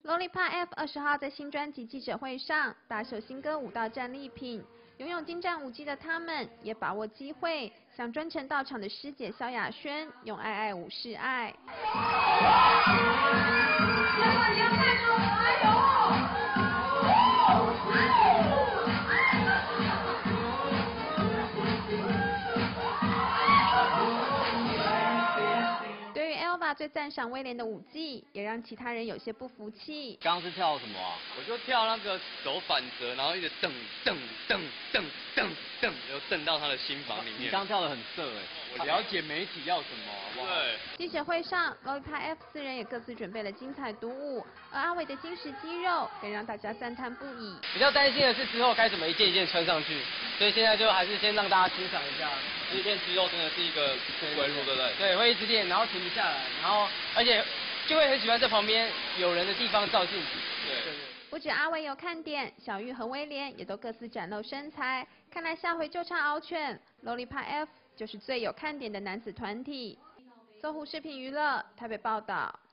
Lollipop F 20号在新专辑记者会上大秀新歌舞蹈战利品，拥有精湛舞技的他们也把握机会，向专程到场的师姐萧亚轩用爱爱舞示爱。最赞赏威廉的舞技，也让其他人有些不服气。 刚刚是跳什么啊？ 我就跳那个手反折，然后一直蹬，又蹬到他的心房里面。 你刚跳得很色哎！ 我了解媒体要什么，好不好？对。 记者会上 ，Lollipop F 4人也各自准备了精彩独舞，而阿伟的精实肌肉更让大家赞叹不已。 比较担心的是之后该怎么一件一件穿上去，所以现在就还是先让大家欣赏一下。 其实练肌肉真的是一个回路，对不对？ 对，会一直练，然后停不下来，然后而且就会很喜欢在旁边有人的地方照镜子。 对。 不止阿伟有看点，小玉和威廉也都各自展露身材。看来下回就差敖犬 ，Lollipop F 就是最有看点的男子团体。搜狐视频娱乐台北报道。